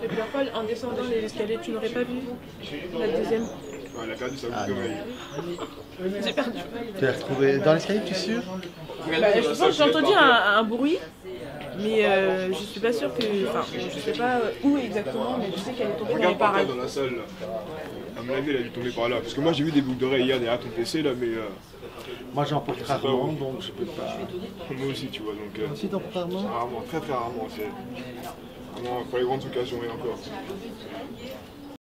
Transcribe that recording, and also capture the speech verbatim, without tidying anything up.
fait plusieurs fois, en descendant les escaliers, tu n'aurais pas vu la deuxième. Ouais, elle a perdu sa boucle Ah, d'oreille. J'ai perdu. Tu l'as retrouvé dans l'escalier, tu es sûr? Bah, je pense que j'ai entendu un, un bruit, mais euh, je suis pas sûre que. Enfin, je sais pas où exactement, mais je sais qu'elle est tombée dans les Regarde par terre parages. dans la salle là. À mon avis, elle a dû tomber par là. Parce que moi j'ai vu des boucles d'oreilles hier derrière ton P C là, mais. Euh, Moi j'en porte rarement, donc je peux pas. moi aussi, tu vois. Donc, euh, Si t'en portes rarement? rarement, très très rarement. C'est vraiment pour les grandes occasions et encore.